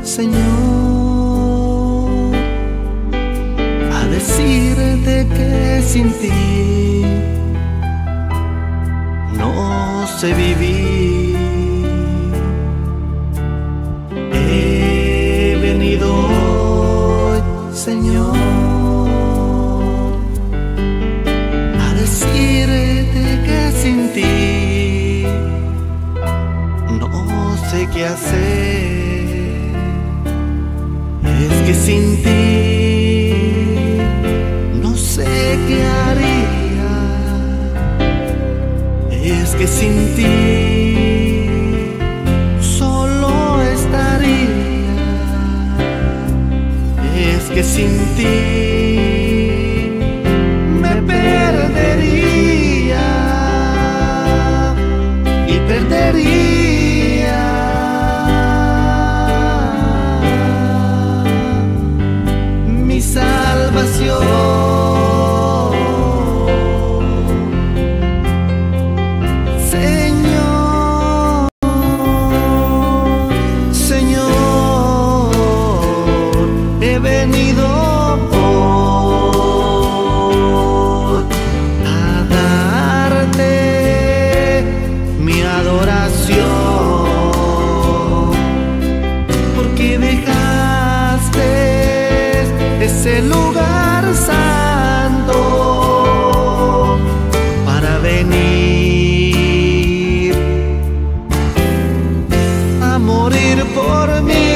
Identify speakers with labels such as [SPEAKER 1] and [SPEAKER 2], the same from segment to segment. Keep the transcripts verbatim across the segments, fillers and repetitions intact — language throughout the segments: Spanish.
[SPEAKER 1] Señor, a decirte que sin ti no sé vivir. He venido hoy, Señor, a decirte que sin ti no sé qué hacer. Es que sin ti no sé qué haría. Es que sin ti solo estaría. Es que sin ti me perdería y perdería mi salvación. Señor, Señor, he venido hoy a darte mi adoración, porque dejaste ese lugar santo para venir a morir por mí.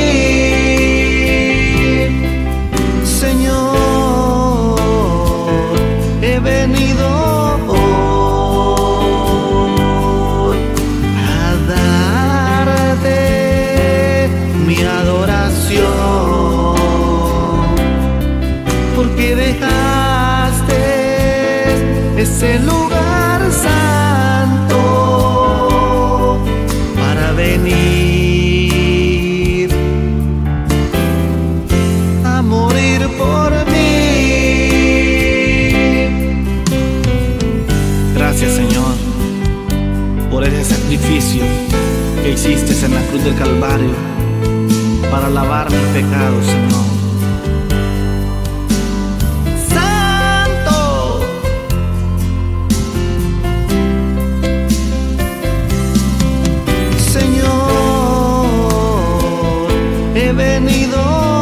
[SPEAKER 1] Señor, he venido hoy a darte mi adoración, porque dejaste ese lugar santo para venir a morir por mí. Gracias, Señor, por ese sacrificio que hiciste en la cruz del Calvario para lavar mi pecado, Señor. He venido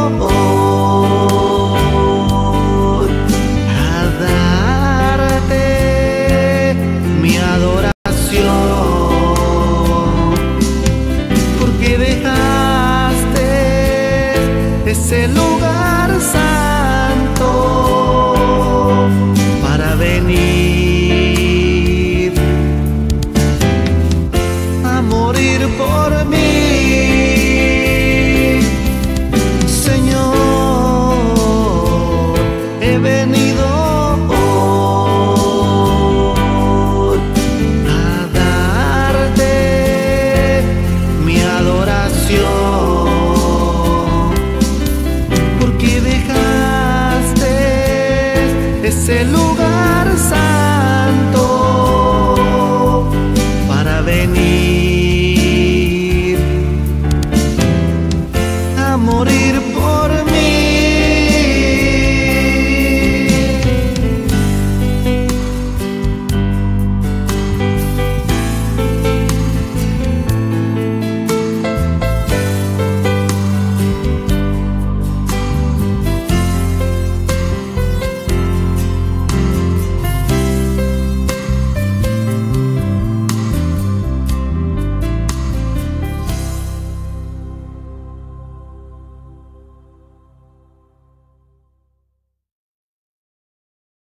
[SPEAKER 1] hoy a darte mi adoración, porque dejaste ese lugar santo para venir a morir por mí. He venido hoy a darte mi adoración, porque dejaste ese lugar